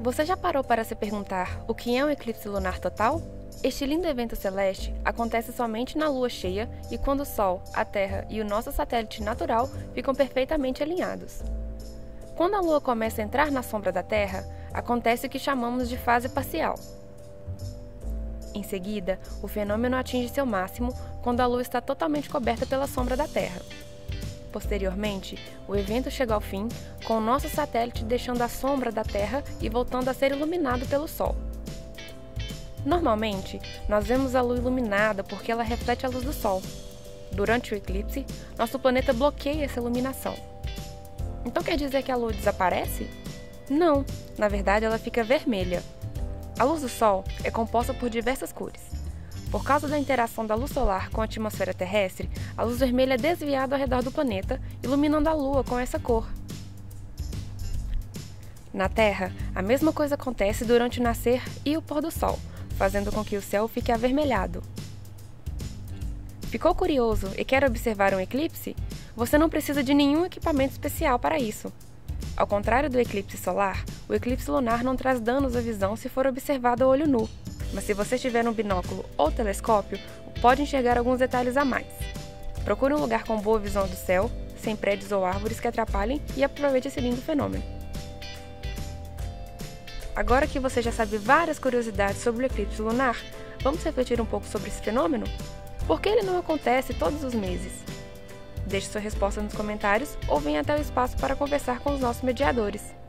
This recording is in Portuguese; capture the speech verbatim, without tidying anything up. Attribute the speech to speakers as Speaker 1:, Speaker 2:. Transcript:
Speaker 1: Você já parou para se perguntar o que é um eclipse lunar total? Este lindo evento celeste acontece somente na lua cheia e quando o Sol, a Terra e o nosso satélite natural ficam perfeitamente alinhados. Quando a lua começa a entrar na sombra da Terra, acontece o que chamamos de fase parcial. Em seguida, o fenômeno atinge seu máximo quando a lua está totalmente coberta pela sombra da Terra. Posteriormente, o evento chega ao fim, com o nosso satélite deixando a sombra da Terra e voltando a ser iluminado pelo Sol. Normalmente, nós vemos a Lua iluminada porque ela reflete a luz do Sol. Durante o eclipse, nosso planeta bloqueia essa iluminação. Então quer dizer que a Lua desaparece? Não, na verdade ela fica vermelha. A luz do Sol é composta por diversas cores. Por causa da interação da luz solar com a atmosfera terrestre, a luz vermelha é desviada ao redor do planeta, iluminando a Lua com essa cor. Na Terra, a mesma coisa acontece durante o nascer e o pôr do Sol, fazendo com que o céu fique avermelhado. Ficou curioso e quer observar um eclipse? Você não precisa de nenhum equipamento especial para isso. Ao contrário do eclipse solar, o eclipse lunar não traz danos à visão se for observado a olho nu, mas se você tiver um binóculo ou telescópio, pode enxergar alguns detalhes a mais. Procure um lugar com boa visão do céu, sem prédios ou árvores que atrapalhem e aproveite esse lindo fenômeno. Agora que você já sabe várias curiosidades sobre o eclipse lunar, vamos refletir um pouco sobre esse fenômeno? Por que ele não acontece todos os meses? Deixe sua resposta nos comentários ou venha até o espaço para conversar com os nossos mediadores.